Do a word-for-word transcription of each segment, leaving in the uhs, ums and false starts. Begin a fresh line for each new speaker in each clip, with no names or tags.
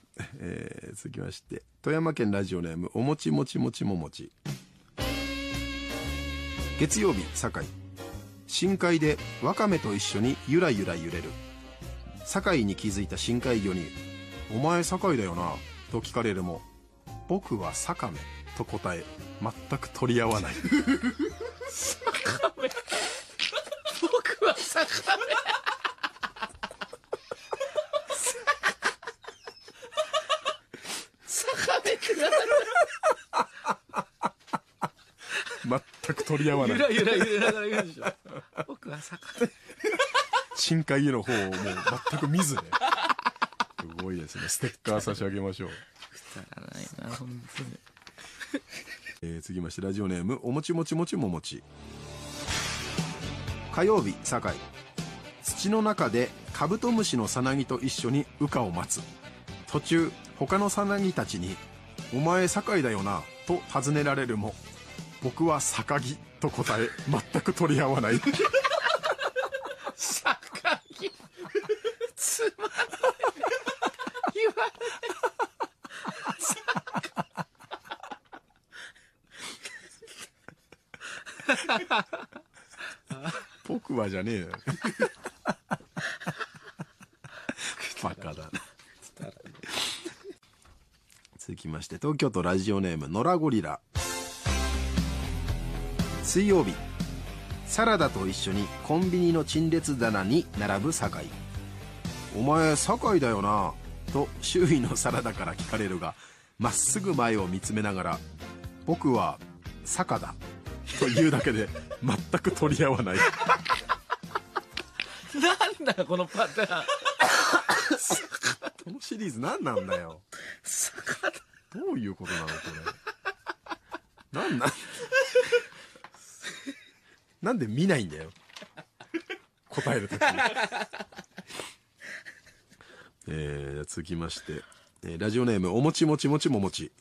えー、続きまして富山県ラジオネームおもちもちもちももち。月曜日酒井、深海でワカメと一緒にゆらゆら揺れる。酒井に気づいた深海魚にお前酒井だよなと聞かれるも、僕はサカメと答え全く取り合わない。
サカメ僕はサカメサカメって
全く取り合わない。
ゆらゆら揺れながら言うでしょ。僕はサカメ。
深海魚の方をもう全く見ずね。すごいですね。ステッカー差し上げましょう。
くだらないな本当に。
えー、続きましてラジオネームおもちもちもちももち。火曜日酒井、土の中でカブトムシのさなぎと一緒に羽化を待つ。途中他のさなぎたちにお前酒井だよなと尋ねられるも、僕は酒木と答え全く取り合わない。
酒木つまんない言わ
ない僕はじゃねえよ。バカだな。続きまして東京都ラジオネームノラゴリラ。水曜日サラダと一緒にコンビニの陳列棚に並ぶ酒井。お前酒井だよなと周囲のサラダから聞かれるが、まっすぐ前を見つめながら僕は酒だと言うだけで全く取り合わない。
なんだこのパターン。
このシリーズ何なんだよ。
酒だ
どういうことなのこれ。なんなんなんで見ないんだよ答えるときに。えー、続きまして、えー、ラジオネームおもちもちもちももち。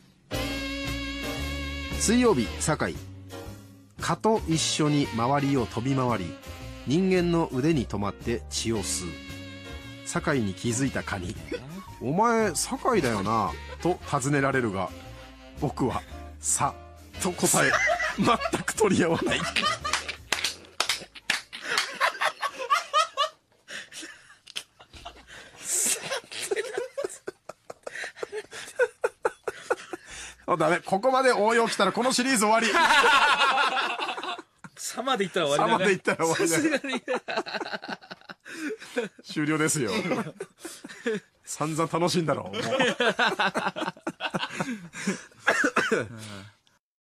水曜日酒井、蚊と一緒に周りを飛び回り人間の腕に止まって血を吸う。酒井に気づいた蚊にお前酒井だよなと尋ねられるが、僕はさと答え全く取り合わない。あ、ダメ、ここまで応用来たらこのシリーズ終わり。
さまでいったら終わりだね。
さまでいったら終わりだ。
さすがに
終了ですよ。散々楽しんだろもう。